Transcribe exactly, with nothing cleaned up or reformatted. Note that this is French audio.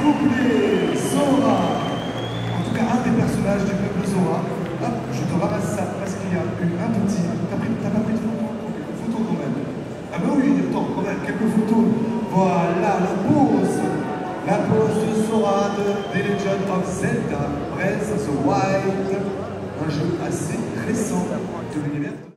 s'il vous plaît, Sora. En tout cas, un des personnages du peuple Sora. Hop, je te ramasse ça parce qu'il y a eu un petit. T'as pris, t'as pas pris de photo? Quelques photos quand même. Ah ben oui, attends, quand même, quelques photos. Voilà, la pose. La pose de Sora de The Legend of Zelda Breath of the Wild. Un jeu assez récent de l'univers.